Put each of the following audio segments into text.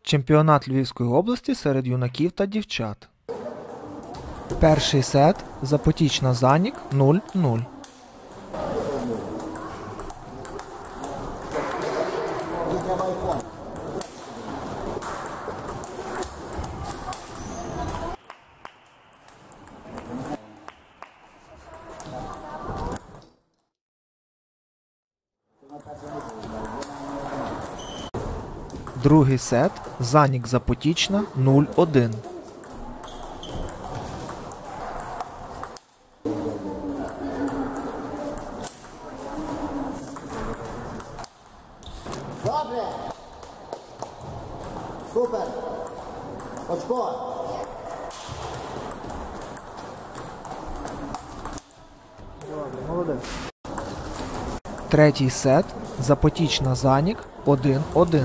Чемпіонат Львівської області серед юнаків та дівчат. Перший сет. Запотічна Занік 0-0. Другий сет. Занік Запотічна 0-1. Добре! Супер! Очко! Молодець. Третій сет. Запотічна Занік 1-1.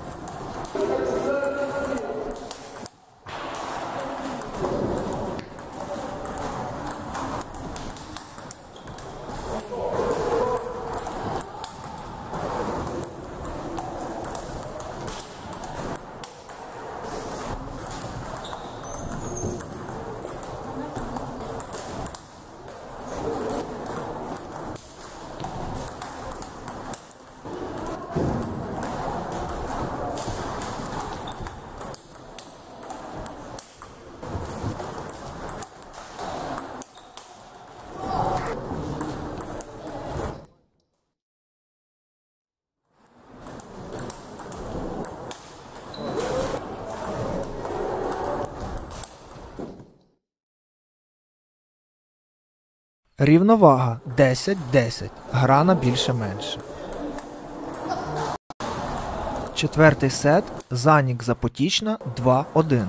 Рівновага 10-10. Гра на більше-менше. Четвертий сет. Занік Запотічна 2-1.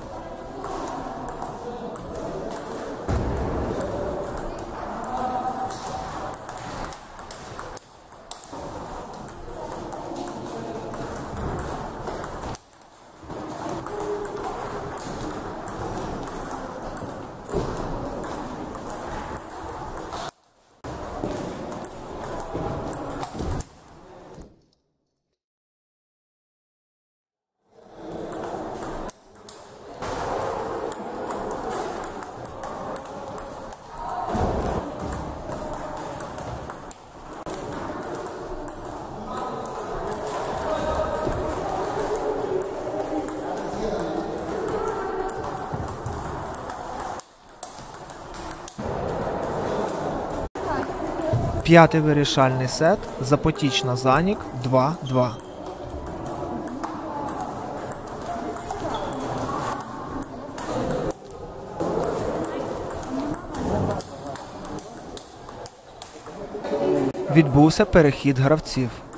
П'ятий вирішальний сет. Запотічна Занік 2-2. Відбувся перехід гравців.